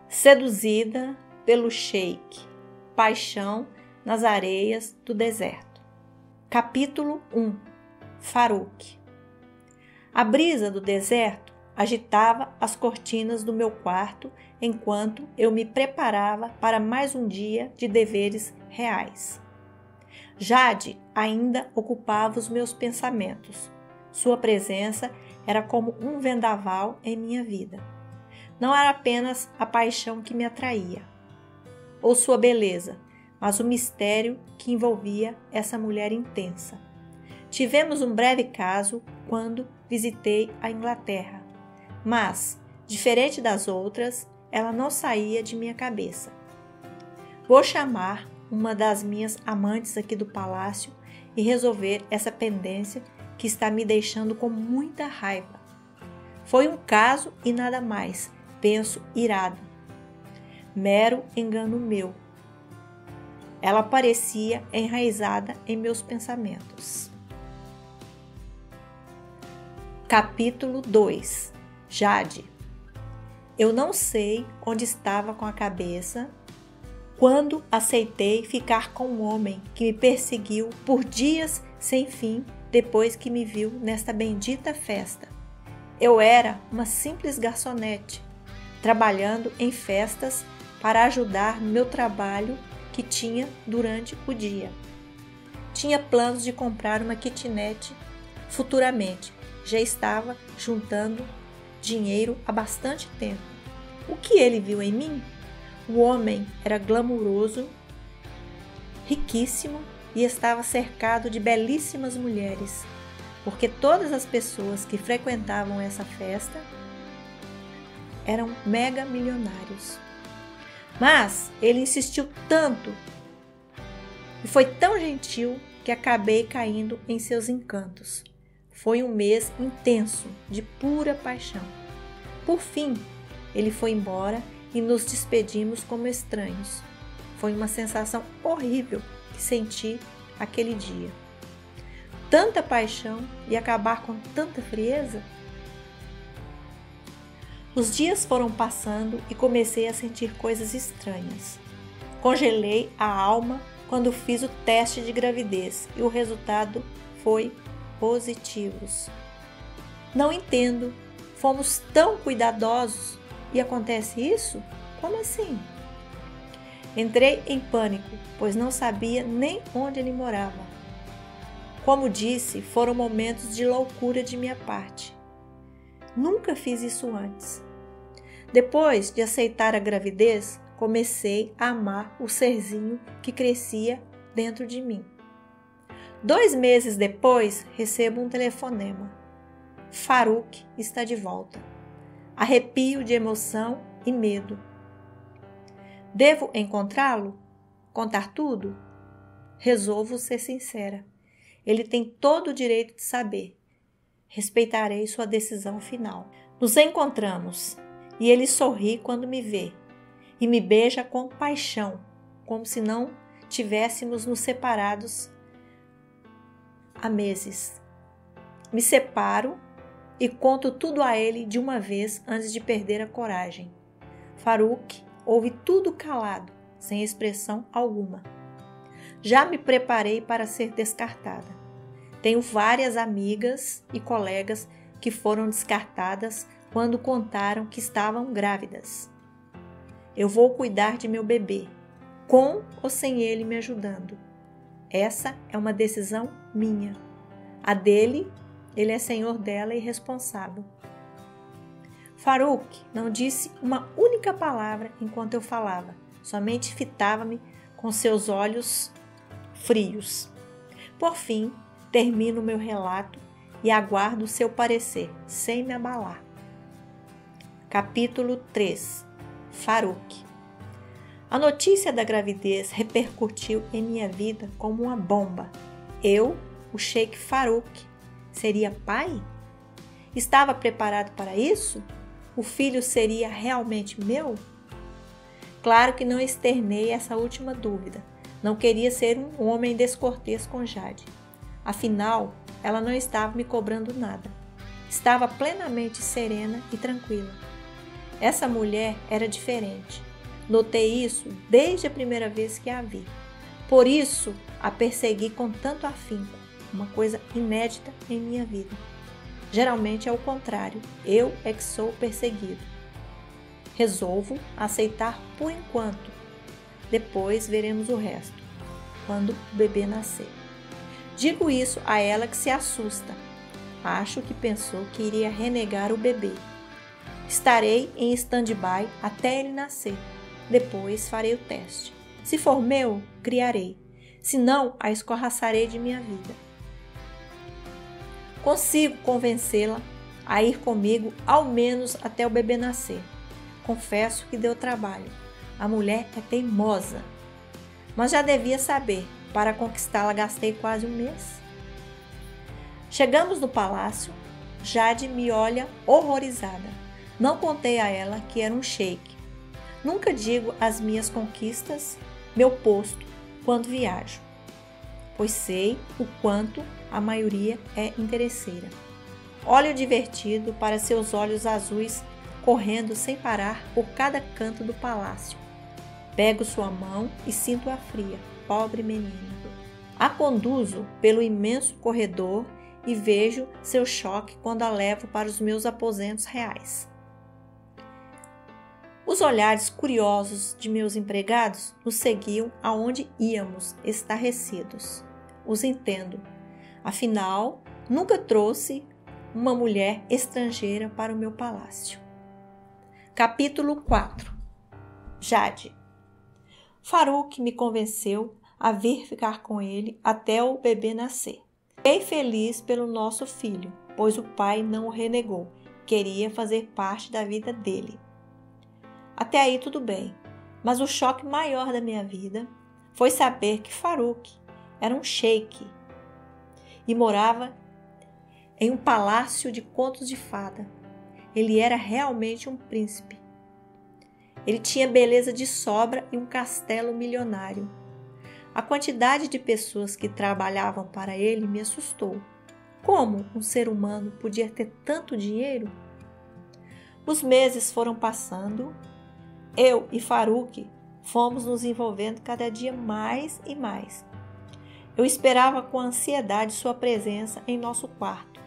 Seduzida pelo sheik, paixão nas areias do deserto. Capítulo 1. Farouk. A brisa do deserto agitava as cortinas do meu quarto enquanto eu me preparava para mais um dia de deveres reais. Jade ainda ocupava os meus pensamentos. Sua presença era como um vendaval em minha vida. Não era apenas a paixão que me atraía, ou sua beleza, mas o mistério que envolvia essa mulher intensa. Tivemos um breve caso quando visitei a Inglaterra, mas, diferente das outras, ela não saía de minha cabeça. Vou chamar uma das minhas amantes aqui do palácio e resolver essa pendência que está me deixando com muita raiva. Foi um caso e nada mais, penso irado. Mero engano meu. Ela parecia enraizada em meus pensamentos. Capítulo 2. Jade. Eu não sei onde estava com a cabeça quando aceitei ficar com um homem que me perseguiu por dias sem fim depois que me viu nesta bendita festa. Eu era uma simples garçonete, trabalhando em festas para ajudar no meu trabalho que tinha durante o dia. Tinha planos de comprar uma kitnet futuramente. Já estava juntando dinheiro há bastante tempo. O que ele viu em mim? O homem era glamuroso, riquíssimo e estava cercado de belíssimas mulheres, porque todas as pessoas que frequentavam essa festa eram mega milionários. Mas ele insistiu tanto e foi tão gentil que acabei caindo em seus encantos. Foi um mês intenso de pura paixão. Por fim, ele foi embora e nos despedimos como estranhos. Foi uma sensação horrível que senti aquele dia. Tanta paixão e acabar com tanta frieza? Os dias foram passando e comecei a sentir coisas estranhas. Congelei a alma quando fiz o teste de gravidez e o resultado foi positivo. Não entendo. Fomos tão cuidadosos e acontece isso? Como assim? Entrei em pânico, pois não sabia nem onde ele morava. Como disse, foram momentos de loucura de minha parte. Nunca fiz isso antes. Depois de aceitar a gravidez, comecei a amar o serzinho que crescia dentro de mim. 2 meses depois, recebo um telefonema. Farouk está de volta. Arrepio de emoção e medo. Devo encontrá-lo? Contar tudo? Resolvo ser sincera. Ele tem todo o direito de saber. Respeitarei sua decisão final. Nos encontramos e ele sorri quando me vê e me beija com paixão, como se não tivéssemos nos separados há meses. Me separo e conto tudo a ele de uma vez antes de perder a coragem. Farouk ouve tudo calado, sem expressão alguma. Já me preparei para ser descartada. Tenho várias amigas e colegas que foram descartadas quando contaram que estavam grávidas. Eu vou cuidar de meu bebê, com ou sem ele me ajudando. Essa é uma decisão minha. A dele, ele é senhor dela e responsável. Farouk não disse uma única palavra enquanto eu falava, somente fitava-me com seus olhos frios. Por fim, termino meu relato e aguardo seu parecer, sem me abalar. Capítulo 3. Farouk. A notícia da gravidez repercutiu em minha vida como uma bomba. Eu, o sheik Farouk, seria pai? Estava preparado para isso? O filho seria realmente meu? Claro que não externei essa última dúvida. Não queria ser um homem descortês com Jade. Afinal, ela não estava me cobrando nada. Estava plenamente serena e tranquila. Essa mulher era diferente. Notei isso desde a primeira vez que a vi. Por isso, a persegui com tanto afinco, uma coisa inédita em minha vida. Geralmente é o contrário, eu é que sou perseguido. Resolvo aceitar por enquanto. Depois veremos o resto, quando o bebê nascer. Digo isso a ela que se assusta. Acho que pensou que iria renegar o bebê. Estarei em stand-by até ele nascer. Depois farei o teste. Se for meu, criarei. Se não, a escorraçarei de minha vida. Consigo convencê-la a ir comigo ao menos até o bebê nascer. Confesso que deu trabalho. A mulher é teimosa. Mas já devia saber. Para conquistá-la gastei quase um mês. Chegamos no palácio. Jade me olha horrorizada. Não contei a ela que era um sheik. Nunca digo as minhas conquistas, meu posto, quando viajo, pois sei o quanto a maioria é interesseira. Olho divertido para seus olhos azuis correndo sem parar por cada canto do palácio. Pego sua mão e sinto-a fria, pobre menina. A conduzo pelo imenso corredor e vejo seu choque quando a levo para os meus aposentos reais. Os olhares curiosos de meus empregados nos seguiam aonde íamos, estarrecidos. Os entendo. Afinal, nunca trouxe uma mulher estrangeira para o meu palácio. Capítulo 4. Jade. Faruk me convenceu a vir ficar com ele até o bebê nascer. Fiquei feliz pelo nosso filho, pois o pai não o renegou. Queria fazer parte da vida dele. Até aí tudo bem, mas o choque maior da minha vida foi saber que Faruk era um sheik e morava em um palácio de contos de fada. Ele era realmente um príncipe. Ele tinha beleza de sobra e um castelo milionário. A quantidade de pessoas que trabalhavam para ele me assustou. Como um ser humano podia ter tanto dinheiro? Os meses foram passando. Eu e Faruk fomos nos envolvendo cada dia mais e mais. Eu esperava com ansiedade sua presença em nosso quarto,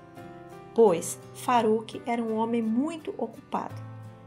pois Faruk era um homem muito ocupado.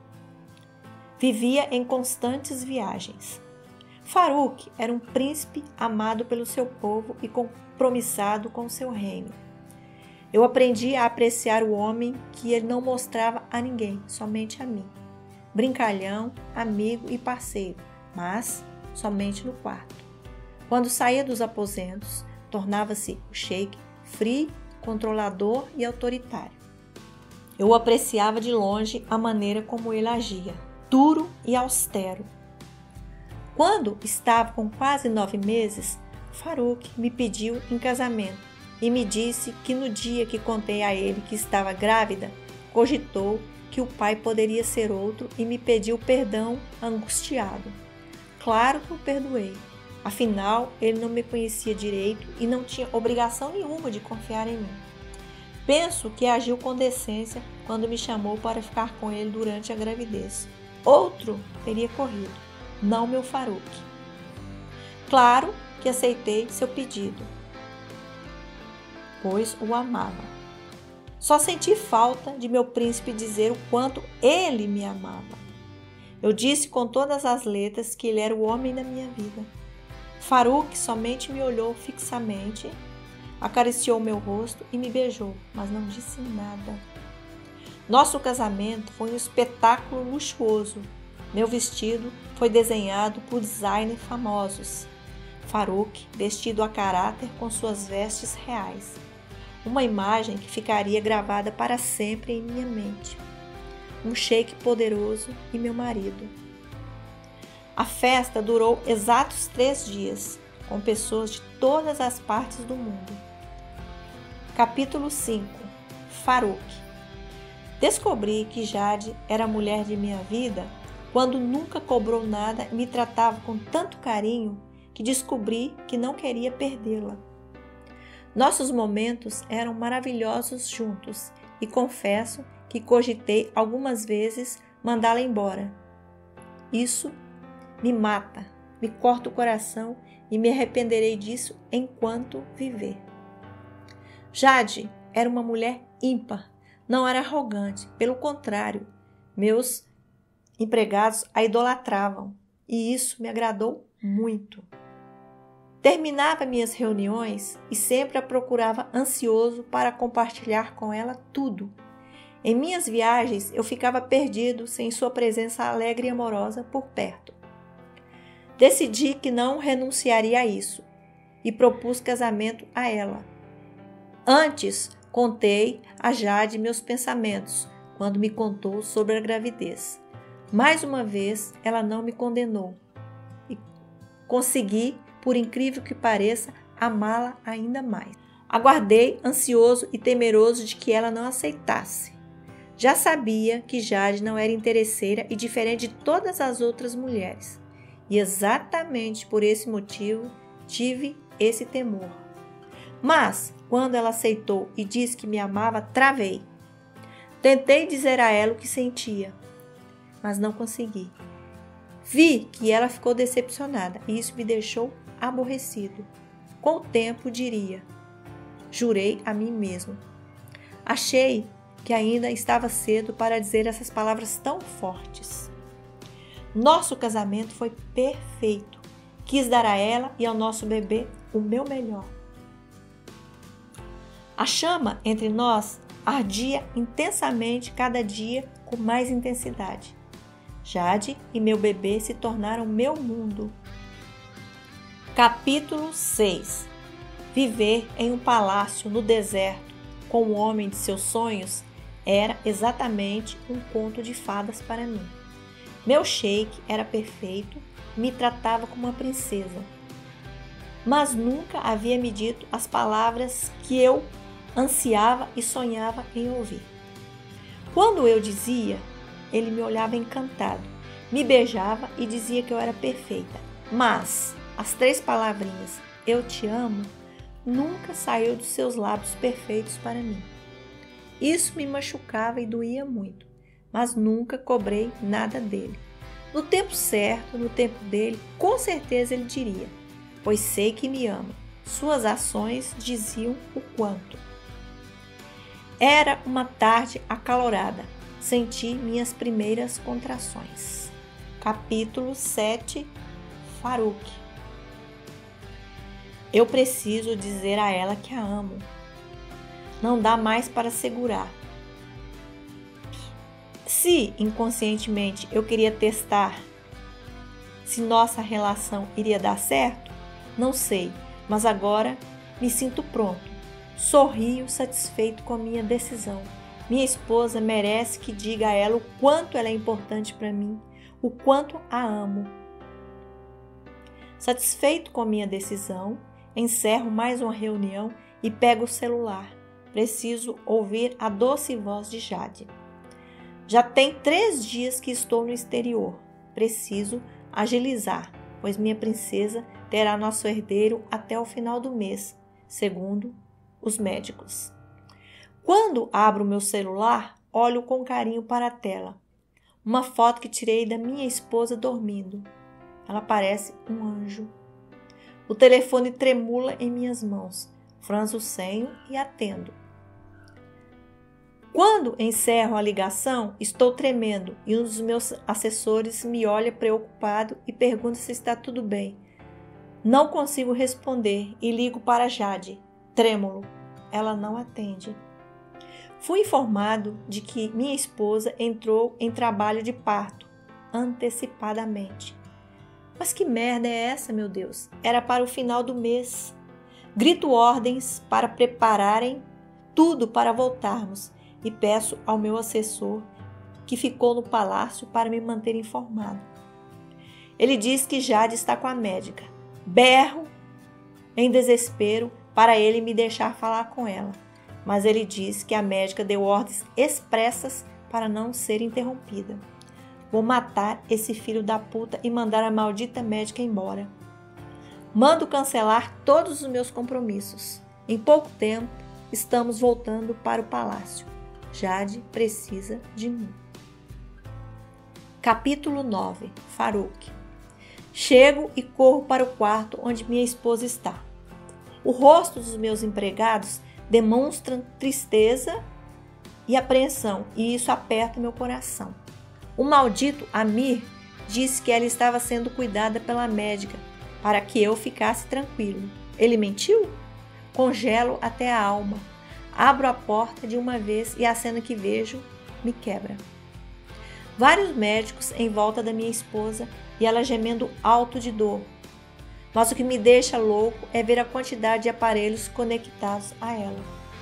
Vivia em constantes viagens. Faruk era um príncipe amado pelo seu povo e compromissado com seu reino. Eu aprendi a apreciar o homem que ele não mostrava a ninguém, somente a mim. Brincalhão, amigo e parceiro, mas somente no quarto. Quando saía dos aposentos, tornava-se o sheik frio, controlador e autoritário. Eu apreciava de longe a maneira como ele agia, duro e austero. Quando estava com quase 9 meses, Faruk me pediu em casamento e me disse que no dia que contei a ele que estava grávida, cogitou que o pai poderia ser outro e me pediu perdão angustiado. Claro que o perdoei. Afinal, ele não me conhecia direito e não tinha obrigação nenhuma de confiar em mim. Penso que agiu com decência quando me chamou para ficar com ele durante a gravidez. Outro teria corrido, não meu Faruk. Claro que aceitei seu pedido, pois o amava. Só senti falta de meu príncipe dizer o quanto ele me amava. Eu disse com todas as letras que ele era o homem da minha vida. Faruk somente me olhou fixamente, acariciou meu rosto e me beijou, mas não disse nada. Nosso casamento foi um espetáculo luxuoso. Meu vestido foi desenhado por designers famosos. Faruk vestido a caráter com suas vestes reais. Uma imagem que ficaria gravada para sempre em minha mente. Um sheik poderoso e meu marido. A festa durou exatos 3 dias, com pessoas de todas as partes do mundo. Capítulo 5. Faruk. Descobri que Jade era a mulher de minha vida quando nunca cobrou nada e me tratava com tanto carinho que descobri que não queria perdê-la. Nossos momentos eram maravilhosos juntos e confesso que cogitei algumas vezes mandá-la embora. Isso me mata, me corta o coração e me arrependerei disso enquanto viver. Jade era uma mulher ímpar, não era arrogante, pelo contrário, meus empregados a idolatravam e isso me agradou muito. Terminava minhas reuniões e sempre a procurava ansioso para compartilhar com ela tudo. Em minhas viagens eu ficava perdido sem sua presença alegre e amorosa por perto. Decidi que não renunciaria a isso e propus casamento a ela. Antes, contei a Jade meus pensamentos quando me contou sobre a gravidez. Mais uma vez, ela não me condenou e consegui, por incrível que pareça, amá-la ainda mais. Aguardei, ansioso e temeroso de que ela não aceitasse. Já sabia que Jade não era interesseira e diferente de todas as outras mulheres. E exatamente por esse motivo tive esse temor. Mas, quando ela aceitou e disse que me amava, travei. Tentei dizer a ela o que sentia, mas não consegui. Vi que ela ficou decepcionada e isso me deixou aborrecido. Com o tempo, diria, jurei a mim mesmo. Achei que ainda estava cedo para dizer essas palavras tão fortes. Nosso casamento foi perfeito. Quis dar a ela e ao nosso bebê o meu melhor. A chama entre nós ardia intensamente cada dia com mais intensidade. Jade e meu bebê se tornaram meu mundo. Capítulo 6. Viver em um palácio no deserto com o homem de seus sonhos era exatamente um conto de fadas para mim. Meu sheik era perfeito, me tratava como uma princesa, mas nunca havia me dito as palavras que eu ansiava e sonhava em ouvir. Quando eu dizia, ele me olhava encantado, me beijava e dizia que eu era perfeita. Mas as 3 palavrinhas, eu te amo, nunca saiu dos seus lábios perfeitos para mim. Isso me machucava e doía muito, mas nunca cobrei nada dele. No tempo certo, no tempo dele, com certeza ele diria, pois sei que me ama. Suas ações diziam o quanto. Era uma tarde acalorada. Senti minhas primeiras contrações. Capítulo 7. Farouk. Eu preciso dizer a ela que a amo. Não dá mais para segurar. Se inconscientemente eu queria testar se nossa relação iria dar certo, não sei, mas agora me sinto pronto. Sorrio satisfeito com a minha decisão. Minha esposa merece que diga a ela o quanto ela é importante para mim, o quanto a amo. Satisfeito com a minha decisão, encerro mais uma reunião e pego o celular. Preciso ouvir a doce voz de Jade. Já tem 3 dias que estou no exterior. Preciso agilizar, pois minha princesa terá nosso herdeiro até o final do mês, segundo os médicos. Quando abro meu celular, olho com carinho para a tela. Uma foto que tirei da minha esposa dormindo. Ela parece um anjo. O telefone tremula em minhas mãos. Franzo o senho e atendo. Quando encerro a ligação, estou tremendo e um dos meus assessores me olha preocupado e pergunta se está tudo bem. Não consigo responder e ligo para Jade. Trêmulo. Ela não atende. Fui informado de que minha esposa entrou em trabalho de parto, antecipadamente. Mas que merda é essa, meu Deus? Era para o final do mês. Grito ordens para prepararem tudo para voltarmos e peço ao meu assessor, que ficou no palácio, para me manter informado. Ele diz que Jade está com a médica. Berro em desespero para ele me deixar falar com ela, mas ele diz que a médica deu ordens expressas para não ser interrompida. Vou matar esse filho da puta e mandar a maldita médica embora. Mando cancelar todos os meus compromissos. Em pouco tempo, estamos voltando para o palácio. Jade precisa de mim. Capítulo 9. Farouk. Chego e corro para o quarto onde minha esposa está. O rosto dos meus empregados demonstra tristeza e apreensão, e isso aperta meu coração. O maldito Amir disse que ela estava sendo cuidada pela médica para que eu ficasse tranquilo. Ele mentiu? Congelo até a alma. Abro a porta de uma vez e a cena que vejo me quebra. Vários médicos em volta da minha esposa e ela gemendo alto de dor. Mas o que me deixa louco é ver a quantidade de aparelhos conectados a ela.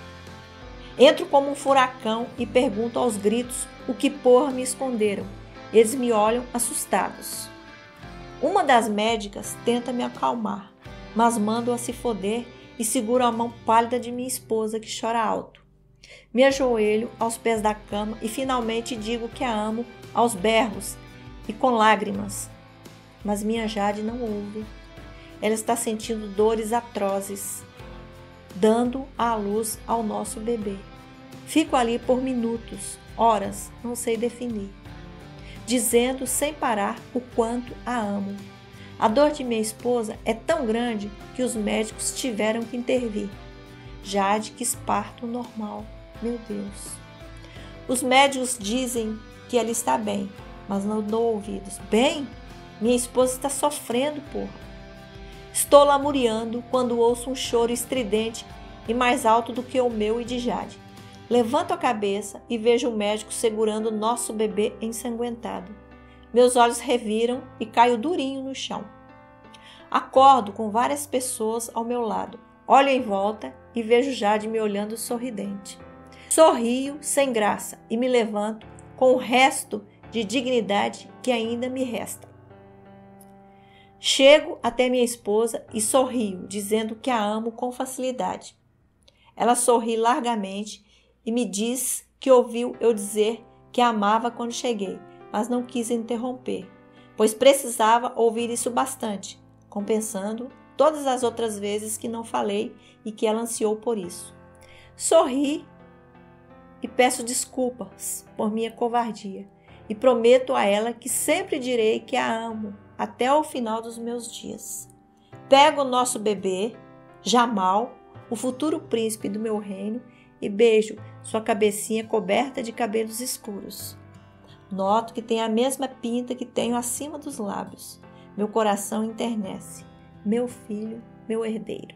Entro como um furacão e pergunto aos gritos o que porra me esconderam. Eles me olham assustados. Uma das médicas tenta me acalmar, mas mando-a se foder e seguro a mão pálida de minha esposa que chora alto. Me ajoelho aos pés da cama e finalmente digo que a amo aos berros e com lágrimas. Mas minha Jade não ouve. Ela está sentindo dores atrozes, dando à luz ao nosso bebê. Fico ali por minutos, horas, não sei definir, dizendo sem parar o quanto a amo. A dor de minha esposa é tão grande que os médicos tiveram que intervir. Jade quis parto normal. Meu Deus. Os médicos dizem que ela está bem, mas não dou ouvidos. Bem? Minha esposa está sofrendo, porra. Estou lamuriando quando ouço um choro estridente e mais alto do que o meu e de Jade. Levanto a cabeça e vejo o médico segurando nosso bebê ensanguentado. Meus olhos reviram e caio durinho no chão. Acordo com várias pessoas ao meu lado. Olho em volta e vejo Jade me olhando sorridente. Sorrio sem graça e me levanto com o resto de dignidade que ainda me resta. Chego até minha esposa e sorrio, dizendo que a amo com facilidade. Ela sorri largamente e me diz que ouviu eu dizer que a amava quando cheguei, mas não quis interromper, pois precisava ouvir isso bastante, compensando todas as outras vezes que não falei e que ela ansiou por isso. Sorri e peço desculpas por minha covardia e prometo a ela que sempre direi que a amo até o final dos meus dias. Pego o nosso bebê, Jamal, o futuro príncipe do meu reino, e beijo sua cabecinha coberta de cabelos escuros. Noto que tem a mesma pinta que tenho acima dos lábios. Meu coração enternece. Meu filho, meu herdeiro.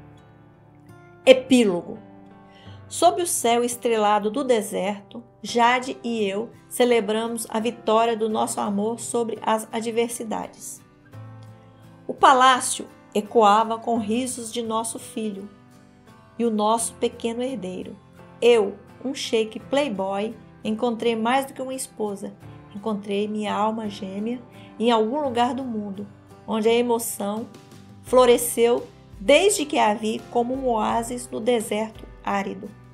Epílogo. Sob o céu estrelado do deserto, Jade e eu celebramos a vitória do nosso amor sobre as adversidades. O palácio ecoava com risos de nosso filho e o nosso pequeno herdeiro. Eu, um sheik playboy, encontrei mais do que uma esposa. Encontrei minha alma gêmea em algum lugar do mundo, onde a emoção floresceu desde que a vi como um oásis no deserto árido.